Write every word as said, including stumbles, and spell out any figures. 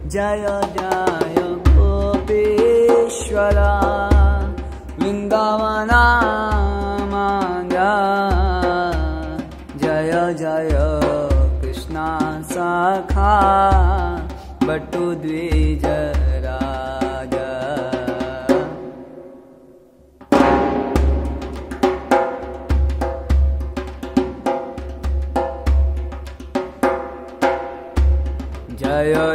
जय जय गोपीश्वरा वृंदावना मांगा जय जय कृष्णा सखा बटु द्विज राजा जय